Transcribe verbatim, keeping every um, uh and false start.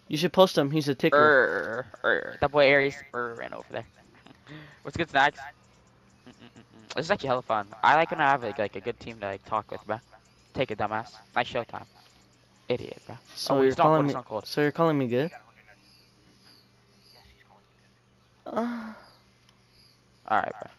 You should post him. He's a ticker. Er, er, that boy Aries er, ran over there. What's good, Snacks? Mm -mm -mm -mm. This is actually hella fun. I like when I have like, like a good team to like talk with, bro. Take it, dumbass. Nice showtime. Idiot, bro. So Oh, you're he's not calling cold. He's me. not cold. So you're calling me good? Uh, All right, bro.